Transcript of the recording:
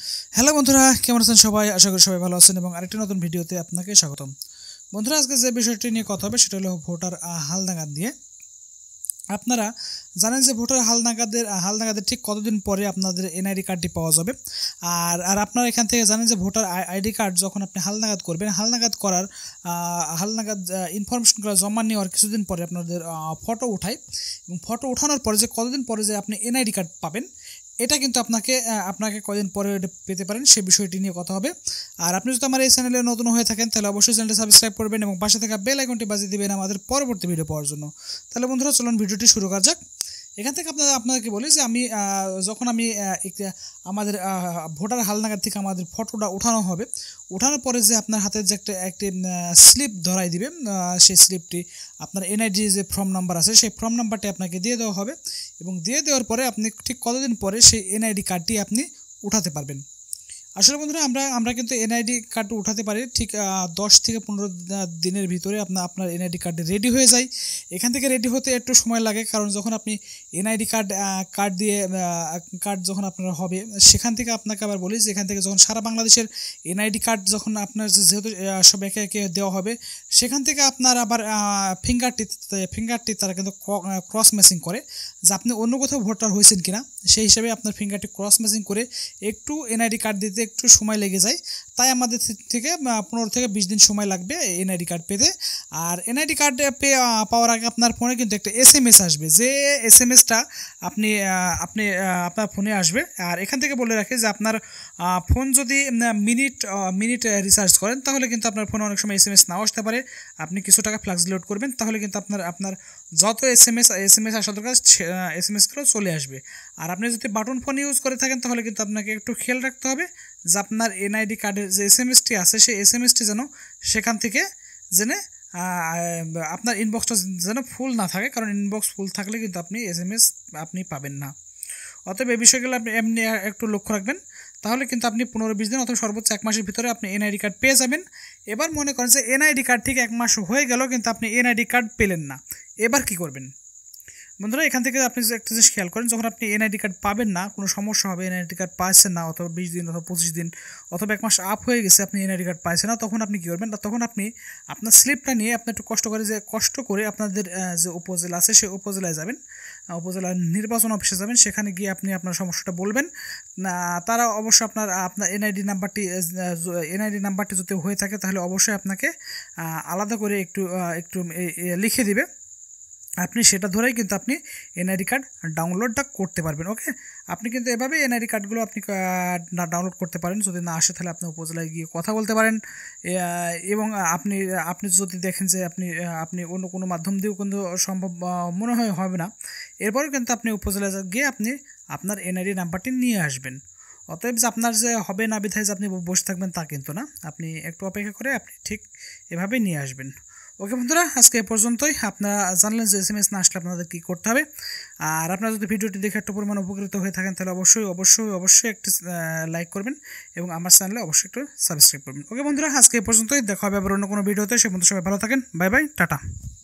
Hello বন্ধুরা, কেমন আছেন সবাই? আশা করি সবাই ভালো আছেন এবং আরেকটি নতুন ভিডিওতে আপনাকে স্বাগতম। বন্ধুরা, আজকে যে বিষয়টি নিয়ে কথা হবে সেটা হলো ভোটার হালনাগাদ নিয়ে। আপনারা জানেন যে ভোটার হালনাগাদের ঠিক কতদিন পরে আপনাদের এনআইডি কার্ডটি পাওয়া যাবে। আর আর আপনারা এখান থেকে জানেন যে ভোটার আইডি কার্ড যখন আপনি হালনাগাদ করবেন, হালনাগাদ ইনফরমেশনগুলো জমা নেওয়ার কিছুদিন পরে আপনাদের ফটো উঠায় এবং ফটো ওঠানোর পরে যে কতদিন পরে যে আপনি এনআইডি কার্ড পাবেন, এটা কিন্তু আপনাকে কদিন পরে পেতে পারেন সে বিষয়টি নিয়ে কথা হবে। আর আপনি যদি আমার এই চ্যানেলে নতুন হয়ে থাকেন তাহলে অবশ্যই চ্যানেলটি সাবস্ক্রাইব করবেন এবং পাশে থাকা বেল আইকনটি বাজিয়ে দিবেন আমাদের পরবর্তী ভিডিও পাওয়ার জন্য। তাহলে বন্ধুরা, চলুন ভিডিওটি শুরু করা যাক। এখান থেকে আপনাদেরকে বলি যে যখন আমাদের ভোটার হালনাগাদ থেকে আমাদের ফটোটা ওঠানোর পরে যে আপনার হাতে যে একটি স্লিপ ধরাই দিবে, সেই স্লিপটি আপনার এনআইডি যে ফর্ম নাম্বার আছে সেই ফর্ম নাম্বারটি আপনাকে দিয়ে দেওয়া হবে এবং দিয়ে দেওয়ার পরে আপনি ঠিক কতদিন পরে সেই এনআইডি কার্ডটি আপনি উঠাতে পারবেন। আসলে বন্ধুরা, আমরা কিন্তু এনআইডি কার্ড উঠাতে পারি ঠিক 10 থেকে 15 দিনের ভিতরে আপনার এনআইডি কার্ড রেডি হয়ে যায়। এখান থেকে রেডি হতে একটু সময় লাগে, কারণ যখন আপনি এনআইডি কার্ড যখন আপনার হবে, সেখান থেকে আপনাকে আবার বলি যে এখান থেকে যখন সারা বাংলাদেশের এনআইডি কার্ড যখন আপনার যেহেতু সব একে একে দেওয়া হবে, সেখান থেকে আপনার আবার ফিঙ্গারটি তারা কিন্তু ক্রস ম্যাচিং করে যে আপনি অন্য কোথাও ভোটার হয়েছেন কিনা, সেই হিসাবে আপনার ফিঙ্গারটি ক্রস ম্যাচিং করে একটু এনআইডি কার্ড দিতে একটু সময় লেগে যায়। তাই আমাদের থেকে 15 থেকে 20 দিন সময় লাগবে এনআইডি কার্ড পেতে। আর এনআইডি কার্ড পাওয়ার আগে আপনার ফোনে কিন্তু একটা এসএমএস আসবে, যে এসএমএসটা আপনার ফোনে আসবে। আর এখান থেকে বলে রাখি যে আপনার ফোন যদি মিনিট রিচার্জ করেন তাহলে কিন্তু আপনার ফোনে অনেক সময় এসএমএস নাও আসতে পারে। আপনি কিছু টাকা ফ্লাক্স লোড করবেন, তাহলে কিন্তু আপনার যত এসএমএস আসা দরকার এসএমএসগুলো চলে আসবে। আর আপনি যদি বাটন ফোন ইউজ করে থাকেন তাহলে কিন্তু আপনাকে একটু খেয়াল রাখতে হবে যে আপনার এনআইডি কার্ডের যে এসএমএসটি আছে সেই এসএমএসটি যেন সেখান থেকে আপনার ইনবক্সটা যেন ফুল না থাকে, কারণ ইনবক্স ফুল থাকলে কিন্তু আপনি এসএমএস পাবেন না। অতএব এই বিষয়গুলো আপনি এমনি একটু লক্ষ্য রাখবেন, তাহলে কিন্তু আপনি 15-20 দিন অথবা সর্বোচ্চ 1 মাসের ভিতরে আপনি এনআইডি কার্ড পেয়ে যাবেন। এবার মনে করেন যে এনআইডি কার্ড ঠিক 1 মাস হয়ে গেল কিন্তু আপনি এনআইডি কার্ড পেলেন না, এবার কি করবেন? বন্ধুরা, এখান থেকে আপনি একটা জিনিস খেয়াল করেন, যখন আপনি এনআইডি কার্ড পাবেন না, কোনো সমস্যা হবে, এনআইডি কার্ড পাচ্ছেন না, অথবা 20 দিন অথবা 25 দিন অথবা 1 মাস আপ হয়ে গেছে আপনি এনআইডি কার্ড পাচ্ছেন না, তখন আপনি কী করবেন? তখন আপনি আপনার স্লিপটা নিয়ে আপনি একটু কষ্ট করে আপনাদের যে উপজেলা আছে সেই উপজেলায় যাবেন, উপজেলা নির্বাচন অফিসে যাবেন। সেখানে গিয়ে আপনি আপনার সমস্যাটা বলবেন। তারা অবশ্যই আপনার এনআইডি নাম্বারটি যদি হয়ে থাকে তাহলে অবশ্যই আপনাকে আলাদা করে একটু লিখে দিবে। আপনি সেটা ধরেই কিন্তু আপনি এনআইডি কার্ড ডাউনলোডটা করতে পারবেন। ওকে, আপনি কিন্তু এভাবে এনআইডি কার্ডগুলো আপনি ডাউনলোড করতে পারেন। যদি না আসে তাহলে আপনি উপজেলায় গিয়ে কথা বলতে পারেন এবং আপনি যদি দেখেন যে আপনি অন্য কোনো মাধ্যম দিয়েও কিন্তু সম্ভব মনে হবে না, এরপরেও কিন্তু আপনি উপজেলায় গিয়ে আপনি আপনার এনআইডি নাম্বারটি নিয়ে আসবেন। অতএব যে আপনার যে হবে না বিধায় যে আপনি বসে থাকবেন তা কিন্তু না, আপনি একটু অপেক্ষা করে আপনি ঠিক এভাবেই নিয়ে আসবেন। ওকে বন্ধুরা, আজকে এ পর্যন্তই। আপনারা জানলেন যে এসএমএস না আসলে আপনাদের কী করতে হবে। আর আপনারা যদি ভিডিওটি দেখে একটু পরিমাণ উপকৃত হয়ে থাকেন তাহলে অবশ্যই একটি লাইক করবেন এবং আমার চ্যানেলে অবশ্যই একটু সাবস্ক্রাইব করবেন। ওকে বন্ধুরা, আজকে এ পর্যন্তই। দেখা হবে আবার অন্য কোনো ভিডিওতে। সে বন্ধু সবাই ভালো থাকেন। Bye bye, tata.